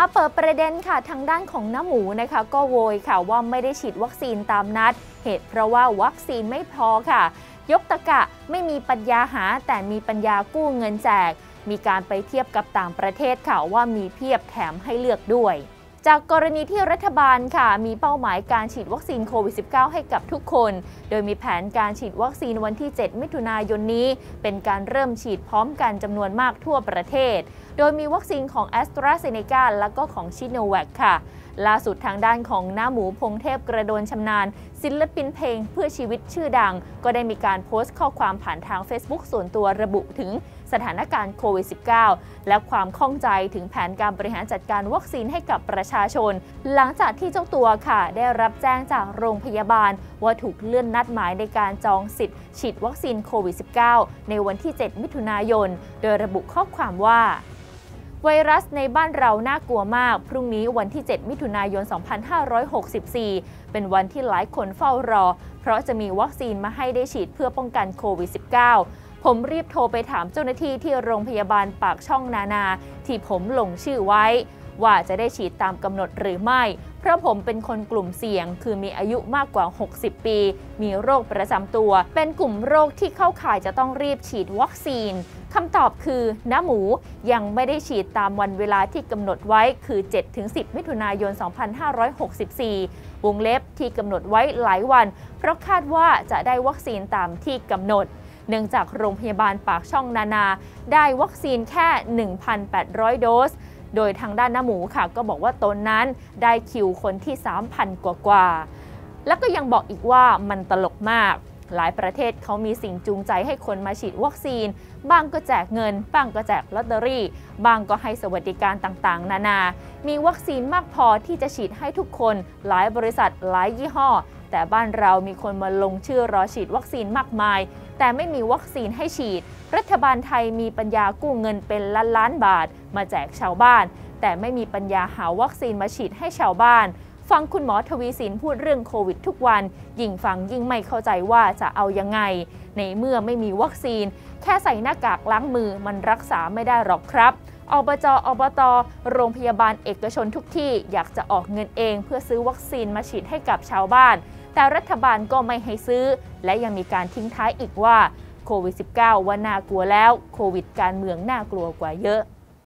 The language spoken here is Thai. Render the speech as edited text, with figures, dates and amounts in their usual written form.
เปิดประเด็นค่ะทางด้านของน้าหมูนะคะก็โวยค่ะว่าไม่ได้ฉีดวัคซีนตามนัดเหตุเพราะว่าวัคซีนไม่พอค่ะยกตะกะไม่มีปัญญาหาแต่มีปัญญากู้เงินแจกมีการไปเทียบกับต่างประเทศค่ะว่ามีเพียบแถมให้เลือกด้วยจากกรณีที่รัฐบาลค่ะมีเป้าหมายการฉีดวัคซีนโควิด -19 ให้กับทุกคนโดยมีแผนการฉีดวัคซีนวันที่ 7 มิถุนายนนี้เป็นการเริ่มฉีดพร้อมกันจำนวนมากทั่วประเทศโดยมีวัคซีนของ AstraZeneca และก็ของ Sinovac ค่ะล่าสุดทางด้านของน้าหมูพงเทพกระโดนชำนาญศิลปินเพลงเพื่อชีวิตชื่อดังก็ได้มีการโพสต์ข้อความผ่านทาง Facebook ส่วนตัวระบุถึงสถานการณ์โควิด -19 และความข้องใจถึงแผนการบริหารจัดการวัคซีนให้กับประชาชนหลังจากที่เจ้าตัวค่ะได้รับแจ้งจากโรงพยาบาลว่าถูกเลื่อนนัดหมายในการจองสิทธิ์ฉีดวัคซีนโควิด -19 ในวันที่ 7 มิถุนายนโดยระบุข้อความว่าไวรัสในบ้านเราน่ากลัวมากพรุ่งนี้วันที่ 7 มิถุนายน 2564 เป็นวันที่หลายคนเฝ้ารอเพราะจะมีวัคซีนมาให้ได้ฉีดเพื่อป้องกันโควิด -19 ผมรีบโทรไปถามเจ้าหน้าที่ที่โรงพยาบาลปากช่องนานาที่ผมลงชื่อไว้ว่าจะได้ฉีดตามกำหนดหรือไม่เพราะผมเป็นคนกลุ่มเสี่ยงคือมีอายุมากกว่า 60 ปีมีโรคประจำตัวเป็นกลุ่มโรคที่เข้าข่ายจะต้องรีบฉีดวัคซีนคำตอบคือน้าหมูยังไม่ได้ฉีดตามวันเวลาที่กำหนดไว้คือ 7-10 มิถุนายน 2564 วงเล็บที่กำหนดไว้หลายวันเพราะคาดว่าจะได้วัคซีนตามที่กำหนดเนื่องจากโรงพยาบาลปากช่องนานาได้วัคซีนแค่ 1,800 โดสโดยทางด้านน้าหมูค่ะก็บอกว่าตนนั้นได้คิวคนที่ 3,000 กว่าแล้วก็ยังบอกอีกว่ามันตลกมากหลายประเทศเขามีสิ่งจูงใจให้คนมาฉีดวัคซีนบางก็แจกเงินบางก็แจกลอตเตอรี่บางก็ให้สวัสดิการต่างๆนานามีวัคซีนมากพอที่จะฉีดให้ทุกคนหลายบริษัทหลายยี่ห้อแต่บ้านเรามีคนมาลงชื่อรอฉีดวัคซีนมากมายแต่ไม่มีวัคซีนให้ฉีดรัฐบาลไทยมีปัญญากู้เงินเป็นล้านบาทมาแจกชาวบ้านแต่ไม่มีปัญญาหาวัคซีนมาฉีดให้ชาวบ้านฟังคุณหมอทวีสินพูดเรื่องโควิดทุกวันยิ่งฟังยิ่งไม่เข้าใจว่าจะเอายังไงในเมื่อไม่มีวัคซีนแค่ใส่หน้ากากล้างมือมันรักษาไม่ได้หรอกครับอบจ.อบต.โรงพยาบาลเอกชนทุกที่อยากจะออกเงินเองเพื่อซื้อวัคซีนมาฉีดให้กับชาวบ้านแต่รัฐบาลก็ไม่ให้ซื้อและยังมีการทิ้งท้ายอีกว่าโควิด -19 ว่าน่ากลัวแล้วโควิดการเมืองน่ากลัวกว่าเยอะ